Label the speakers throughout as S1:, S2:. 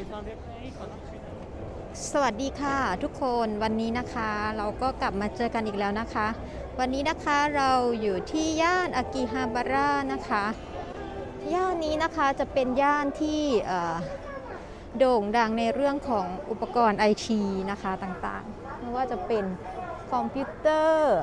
S1: สวัสดีค่ะทุกคนวันนี้นะคะเราก็กลับมาเจอกันอีกแล้วนะคะ วันนี้นะคะเราอยู่ที่ย่านอากิฮาบาระนะคะย่านนี้นะคะจะเป็นย่านที่โด่งดังในเรื่องของอุปกรณ์ไอทีนะคะต่างๆไม่ว่าจะเป็นคอมพิวเตอร์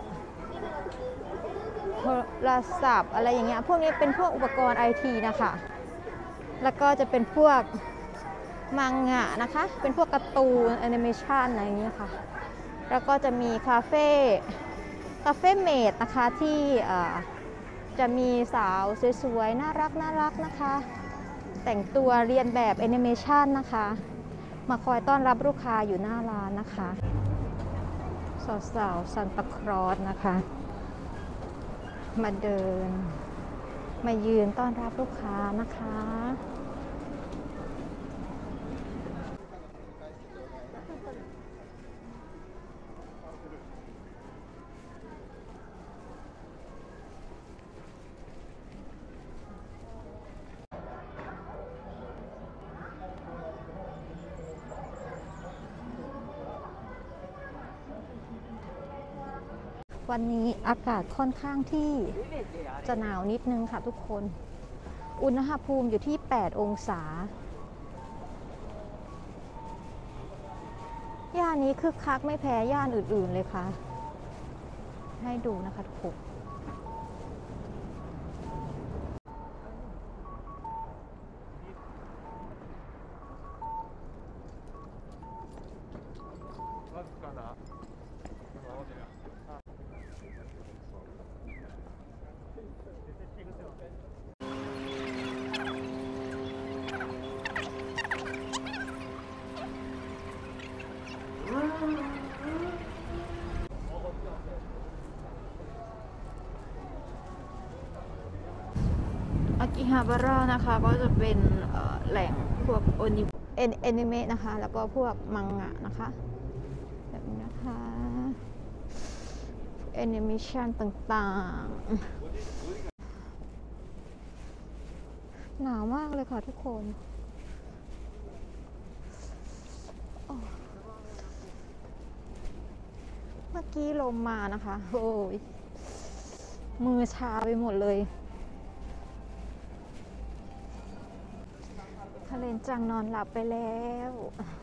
S1: โทรศัพท์อะไรอย่างเงี้ยพวกนี้เป็นพวกอุปกรณ์ไอทีนะคะแล้วก็จะเป็นพวกมังงะนะคะเป็นพวกการ์ตูนแอนิเมชันอะไรอย่างเงี้ยค่ะแล้วก็จะมีคาเฟ่เมดนะคะที่จะมีสาวสวยๆน่ารักนะคะแต่งตัวเรียนแบบแอนิเมชันนะคะมาคอยต้อนรับลูกค้าอยู่หน้าร้านนะคะสาวๆซันตาคลอสนะคะมาเดินมายืนต้อนรับลูกค้านะคะวันนี้อากาศค่อนข้างที่จะหนาวนิดนึงค่ะทุกคนอุณหภูมิอยู่ที่8องศาย่านนี้คึกคักไม่แพ้ย่านอื่นๆเลยค่ะให้ดูนะคะทุกคนอากิฮาบาระนะคะก็จะเป็นแหล่งพวกแอนิเมะนะคะแล้วก็พวกมังงะนะคะแบบนี้นะคะแอนิเมชันต่างๆหนาวมากเลยค่ะทุกคนเมื่อกี้ลมมานะคะโอ้ยมือชาไปหมดเลยคาเรนจังนอนหลับไปแล้ว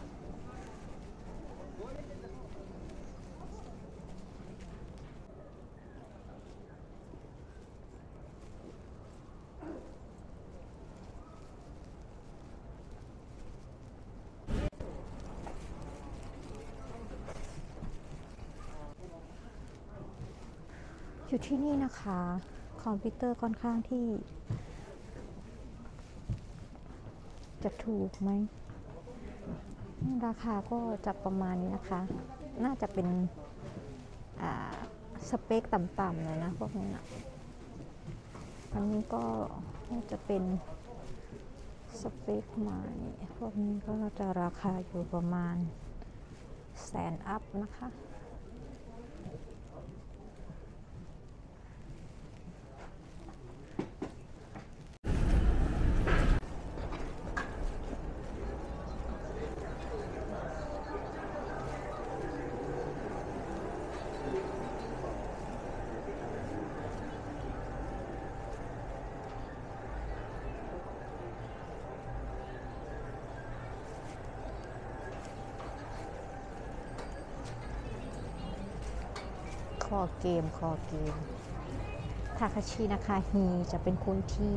S1: อยู่ที่นี่นะคะคอมพิวเตอร์ค่อนข้างที่จะถูกไหมราคาก็จะประมาณนี้นะคะน่าจะเป็นสเปคต่ำๆเลยนะพวกนี้นะอันนี้ก็น่าจะเป็นสเปคใหม่พวกนี้ก็จะราคาอยู่ประมาณ100,000 อัพนะคะคอเกมทาคาชินะคะฮีจะเป็นคนที่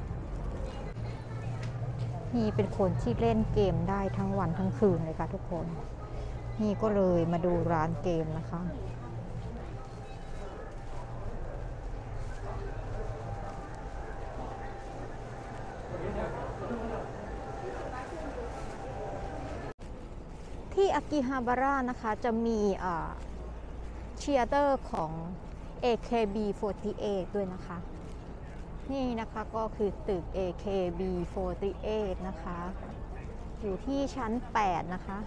S1: เล่นเกมได้ทั้งวันทั้งคืนเลยค่ะทุกคนฮีก็เลยมาดูร้านเกมนะคะที่อากิฮาบาระนะคะจะมีเชียร์เตอร์ของ AKB48 ด้วยนะคะนี่นะคะก็คือตึก AKB48 นะคะอยู่ที่ชั้น8นะคะ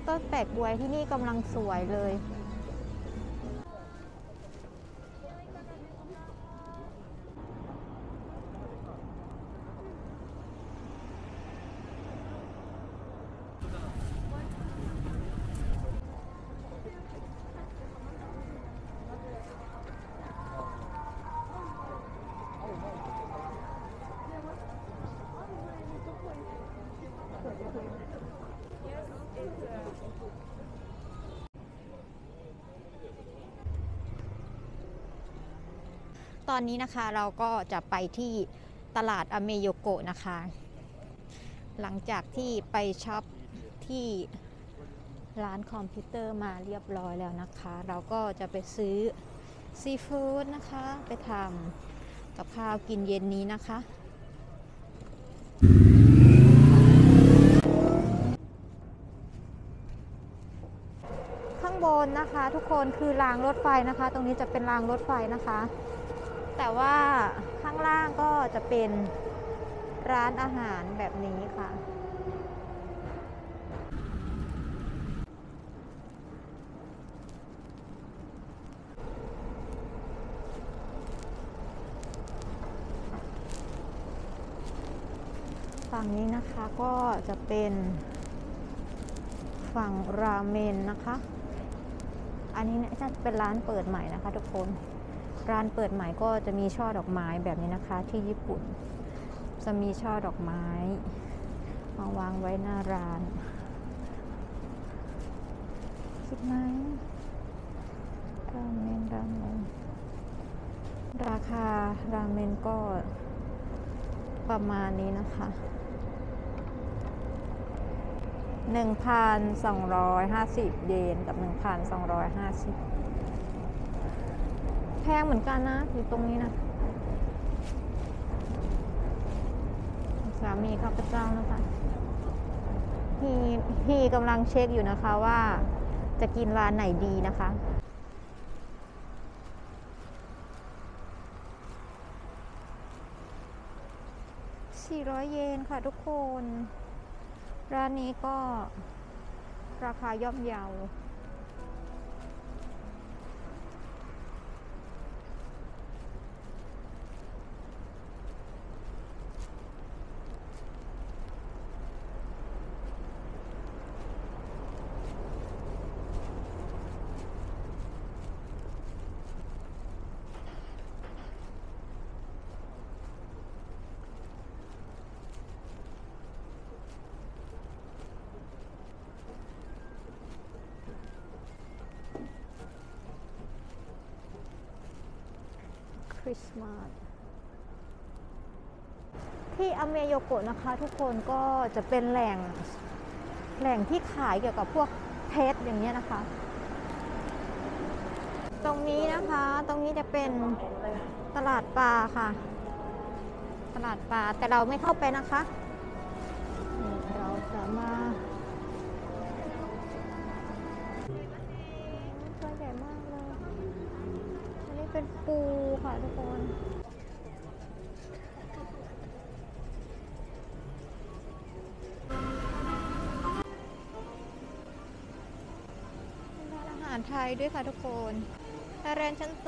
S1: ต้นแปลกบวยที่นี่กำลังสวยเลยตอนนี้นะคะเราก็จะไปที่ตลาดอเมโยโกะนะคะหลังจากที่ไปช็อปที่ร้านคอมพิวเตอร์มาเรียบร้อยแล้วนะคะเราก็จะไปซื้อซีฟู้ดนะคะไปทำกับข้าวกินเย็นนี้นะคะข้างบนนะคะทุกคนคือรางรถไฟนะคะตรงนี้จะเป็นรางรถไฟนะคะแต่ว่าข้างล่างก็จะเป็นร้านอาหารแบบนี้ค่ะฝั่งนี้นะคะก็จะเป็นฝั่งราเมนนะคะอันนี้น่าจะเป็นร้านเปิดใหม่นะคะทุกคนร้านเปิดใหม่ก็จะมีช่อดอกไม้แบบนี้นะคะที่ญี่ปุ่นจะมีช่อดอกไม้มาวางไว้หน้าร้านคิดไหมราเมนราคาราเมนก็ประมาณนี้นะคะ1,250 เยนกับ 1,250 แพงเหมือนกันนะอยู่ตรงนี้นะสามีข้าพเจ้านะคะพี่กำลังเช็คอยู่นะคะว่าจะกินร้านไหนดีนะคะ400 เยนค่ะทุกคนร้านนี้ก็ราคาย่อมเยาคริสต์มาสที่อเมโยโกะนะคะทุกคนก็จะเป็นแหล่งที่ขายเกี่ยวกับพวกเพชรอย่างเงี้ยนะคะตรงนี้นะคะตรงนี้จะเป็นตลาดปลาค่ะตลาดปลาแต่เราไม่เข้าไปนะคะเราจะมาตัวใหญ่มากเลยอันนี้เป็นปูค่ะทุกคนร้านอาหารไทยด้วยค่ะทุกคนร้านชั้น3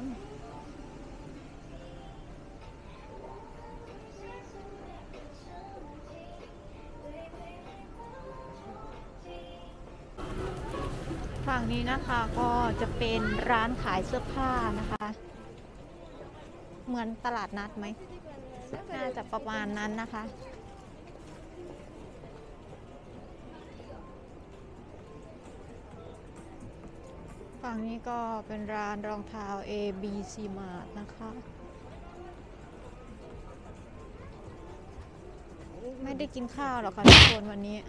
S1: ฝั่งนี้นะคะก็จะเป็นร้านขายเสื้อผ้านะคะเหมือนตลาดนัดไหมน่าจะประมาณนั้นนะคะฝั่งนี้ก็เป็นร้านรองเท้า ABC Mart นะคะไม่ได้กินข้าวหรอกค่ะทุกคนวันนี้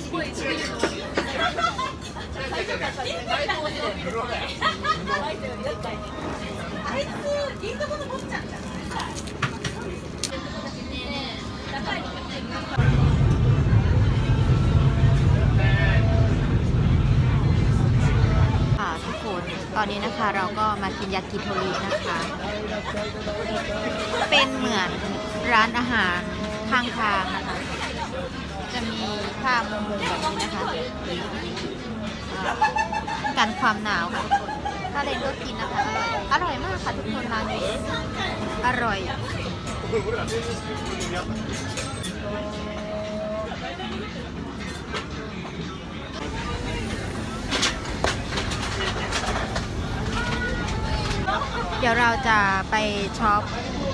S1: ทุกคนตอนนี้นะคะเราก็มากินยากิโทรินะคะ เป็นเหมือนร้านอาหารข้างทางนะคะ จะมีผ้ามุงแบบนี้นะคะกันความหนาวค่ะทุกคนถ้าเรนก็กินนะคะอร่อยมากค่ะทุกคนร้านนี้อร่อยเดี๋ยวเราจะไปช็อป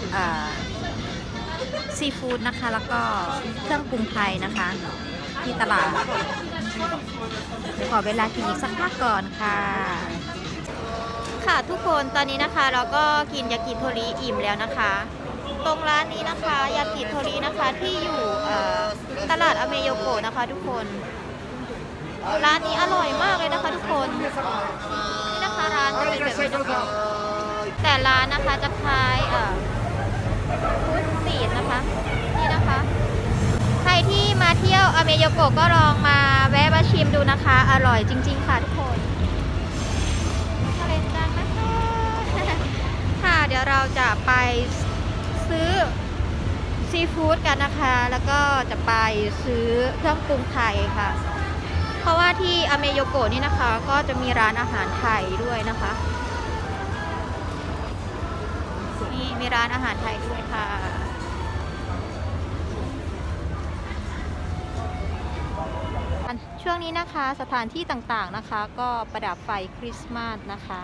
S1: ซีฟู้ดนะคะแล้วก็เครื่องปรุงไทยนะคะที่ตลาดขอเวลากินอีกสักพักก่อนค่ะค่ะทุกคนตอนนี้นะคะเราก็กินยากิโทริอิ่มแล้วนะคะตรงร้านนี้นะคะยากิโทรินะคะที่อยู่ตลาดอเมโยโกะนะคะทุกคนร้านนี้อร่อยมากเลยนะคะทุกคนนี่นะคะร้านจะเป็นแบบนี้นะคะแต่ร้านนะคะจะคล้ายฟู้ดสตรีทนะคะนี่นะคะใครที่มาเที่ยวอเมโยโกะก็ลองมาแวะมาชิมดูนะคะอร่อยจริงๆค่ะทุกคนทะเลจังนะคะค่ะเดี๋ยวเราจะไปซื้อซีฟู้ดกันนะคะแล้วก็จะไปซื้อเครื่องปรุงไทยค่ะเพราะว่าที่อเมโยโกะนี่นะคะก็จะมีร้านอาหารไทยด้วยนะคะนี่มีร้านอาหารไทยด้วยค่ะช่วงนี้นะคะสถานที่ต่างๆนะคะก็ประดับไฟคริสต์มาสนะคะ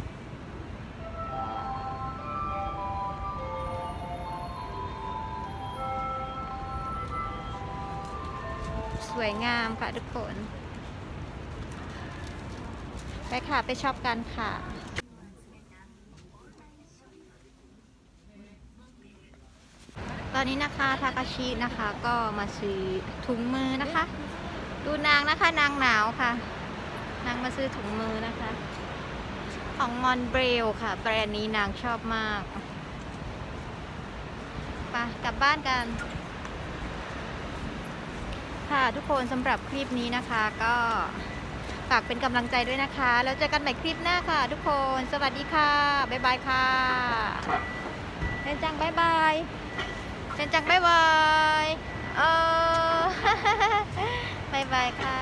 S1: สวยงามค่ะทุกคนไปค่ะไปช็อปกันค่ะตอนนี้นะคะทาคาชินะคะก็มาซื้อถุงมือนะคะดูนางนะคะนางหนาวค่ะนางมาซื้อถุงมือนะคะของมอนเบรลค่ะแบรนด์นี้นางชอบมากไปกลับบ้านกันค่ะทุกคนสำหรับคลิปนี้นะคะก็ฝากเป็นกำลังใจด้วยนะคะแล้วเจอกันใหม่คลิปหน้าค่ะทุกคนสวัสดีค่ะบ๊ายบายค่ะเรนจังบ๊ายบายเรนจังบ๊ายบายบ๊ายบายค่ะ